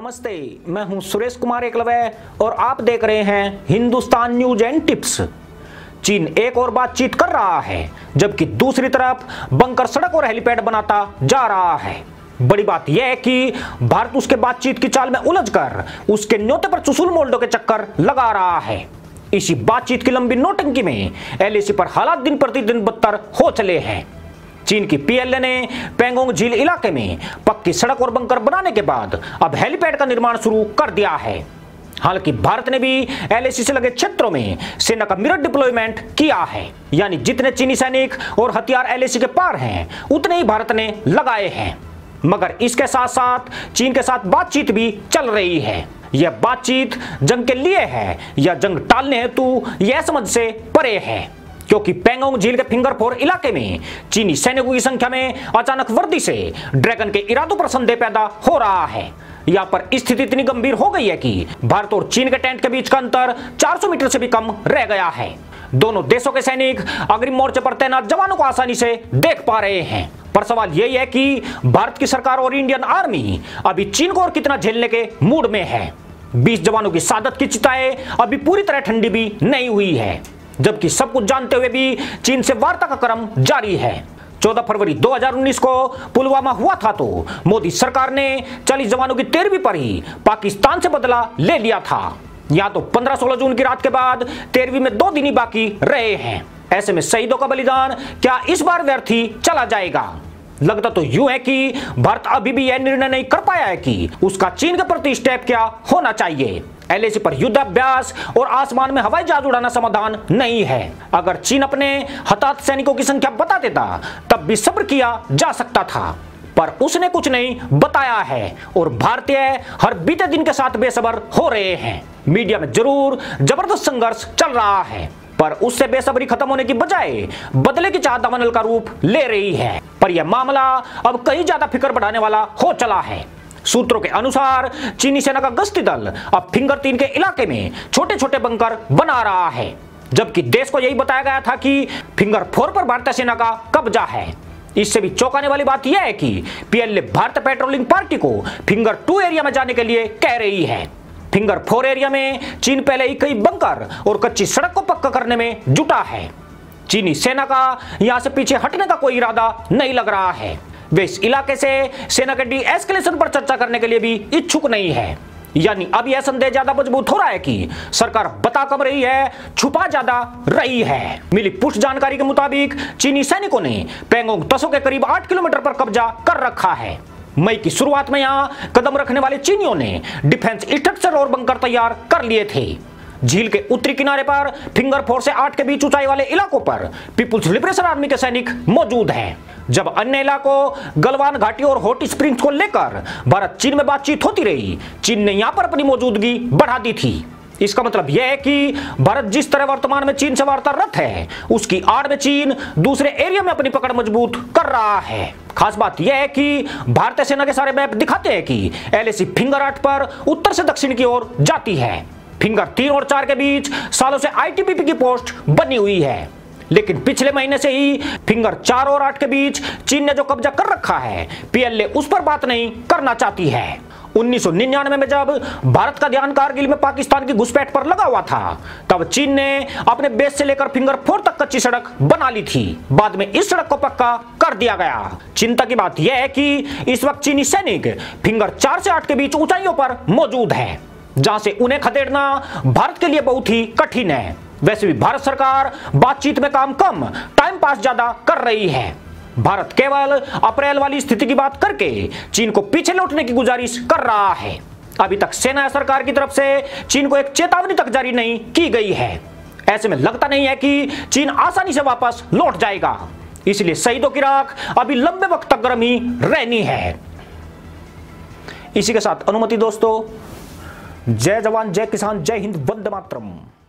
नमस्ते, मैं हूं सुरेश कुमार एकलव्य और आप देख रहे हैं हिंदुस्तान न्यूज एंड टिप्स। चीन एक और बातचीत कर रहा है, जबकि दूसरी तरफ बंकर सड़क और हेलीपैड बनाता जा रहा है। बड़ी बात यह है कि भारत उसके बातचीत की चाल में उलझकर उसके न्योते पर चुसूल मोल्डो के चक्कर लगा रहा है। इसी बातचीत की लंबी नौटंकी में एलएसी पर हालात दिन प्रतिदिन बदतर हो चले हैं। चीन की पीएलए ने पेंगोंग झील इलाके में पक्की सड़क और बंकर बनाने के बाद अब हेलीपैड का निर्माण शुरू कर दिया है। हालांकि भारत ने भी एलएसी से लगे क्षेत्रों में सेना का मिरर डिप्लॉयमेंट किया है, यानी जितने चीनी सैनिक और हथियार एलएसी के पार हैं उतने ही भारत ने लगाए हैं। मगर इसके साथ साथ चीन के साथ बातचीत भी चल रही है। यह बातचीत जंग के लिए है या जंग टालने हेतु यह समझ से परे है, क्योंकि पेंगोंग झील के फिंगर 4 इलाके में चीनी सैनिकों की संख्या में अचानक वृद्धि से ड्रैगन के इरादों पर संदेह पैदा हो रहा है। यहाँ पर स्थिति इतनी गंभीर हो गई है कि भारत और चीन के टेंट के बीच का अंतर 400 मीटर से भी कम रह गया है। दोनों देशों के सैनिक अग्रिम मोर्चे पर तैनात जवानों को आसानी से देख पा रहे हैं, पर सवाल यही है कि भारत की सरकार और इंडियन आर्मी अभी चीन को और कितना झेलने के मूड में है। 20 जवानों की शहादत की चिताएं अभी पूरी तरह ठंडी भी नहीं हुई है, जबकि सब कुछ जानते हुए भी चीन से वार्ता का क्रम जारी है। 14 फरवरी 2019 को पुलवामा हुआ था तो मोदी सरकार ने 40 जवानों की 13वीं पर ही पाकिस्तान से बदला ले लिया था। यहाँ तो 15-16 जून की रात के बाद 13वीं में 2 दिन ही बाकी रहे हैं। ऐसे में शहीदों का बलिदान क्या इस बार व्यर्थ ही चला जाएगा? लगता तो यूं है कि भारत अभी भी यह निर्णय नहीं कर पाया है कि उसका चीन के प्रति स्टेप क्या होना चाहिए। एलएसी पर युद्धाभ्यास और आसमान में हवाई जहाज उड़ाना समाधान नहीं है। अगर चीन अपने हताहत सैनिकों की संख्या बता देता तब भी सब्र किया जा सकता था, पर उसने कुछ नहीं बताया है और भारतीय हर बीते दिन के साथ बेसब्र हो रहे हैं। मीडिया में जरूर जबरदस्त संघर्ष चल रहा है, पर उससे बेसब्री खत्म होने की बजाय बदले की चाह दामनल का रूप ले रही है। पर यह मामला अब कहीं ज्यादा फिक्र बढ़ाने वाला हो चला है। सूत्रों के अनुसार चीनी सेना का गश्ती दल अब फिंगर 3 के इलाके में छोटे छोटे बंकर बना रहा है, जबकि देश को यही बताया गया था कि फिंगर 4 पर भारतीय सेना का कब्जा है। इससे भी चौंकाने वाली बात यह है कि पीएलए भारतीय पेट्रोलिंग पार्टी को फिंगर 2 एरिया में जाने के लिए कह रही है। फिंगर 4 एरिया में चीन पहले ही कई बंकर और कच्ची सड़क को पक्का करने में जुटा है। चीनी सेना का यहां से पीछे हटने का कोई इरादा नहीं लग रहा है। वे इस इलाके से सेना के डी-एस्केलेशन पर चर्चा करने के लिए भी इच्छुक नहीं है। यानी अब यह संदेह ज्यादा मजबूत हो रहा है कि सरकार बता कम रही है, छुपा ज्यादा रही है। मिली पुष्ट जानकारी के मुताबिक चीनी सैनिकों ने पेंगोंग त्सो के करीब 8 किलोमीटर पर कब्जा कर रखा है। मई की शुरुआत में यहां कदम रखने वाले चीनियों ने डिफेंस स्ट्रक्चर और बंकर तैयार कर लिए थे। झील के उत्तरी किनारे पर फिंगर 4 से 8 के बीच ऊंचाई वाले इलाकों पर पीपुल्स लिबरेशन आर्मी के सैनिक मौजूद हैं, जब अन्य इलाकों गलवान घाटी और हॉट स्प्रिंग्स को लेकर भारत चीन में बातचीत होती रही, चीन ने यहां पर अपनी मौजूदगी बढ़ा दी थी। इसका मतलब यह है कि भारत जिस तरह वर्तमान में चीन से वार्तारत है, उसकी आड़ में चीन दूसरे एरिया में अपनी पकड़ मजबूत कर रहा है। खास बात यह है कि भारतीय सेना के सारे मैप दिखाते हैं कि एलएसी फिंगर 8 पर उत्तर से दक्षिण की ओर जाती है। फिंगर 3 और 4 के बीच सालों से आईटीबीपी की पोस्ट बनी हुई है, लेकिन पिछले महीने से ही फिंगर 4 और 8 के बीच चीन ने जो कब्जा कर रखा है, पीएलए उस पर बात नहीं करना चाहती है। 1999 में जब भारत का ध्यान कारगिल में पाकिस्तान की घुसपैठ पर लगा हुआ था, तब चीन ने अपने बेस से लेकर फिंगर 4 तक कच्ची सड़क बना ली थी। बाद में इस सड़क को पक्का कर दिया गया। चिंता की बात यह है कि इस वक्त चीनी सैनिक फिंगर 4 से 8 के बीच ऊंचाइयों पर मौजूद है, जहां से उन्हें खदेड़ना भारत के लिए बहुत ही कठिन है। वैसे भी भारत सरकार बातचीत में काम कम, टाइम पास ज्यादा कर रही है। भारत केवल अप्रैल वाली स्थिति की बात करके चीन को पीछे लौटने की गुजारिश कर रहा है। अभी तक सेना सरकार की तरफ से चीन को एक चेतावनी तक जारी नहीं की गई है। ऐसे में लगता नहीं है कि चीन आसानी से वापस लौट जाएगा, इसलिए शहीदों की राख अभी लंबे वक्त तक गर्म ही रहनी है। इसी के साथ अनुमति दोस्तों, जय जवान जय किसान जय हिंद, वंदे मातरम।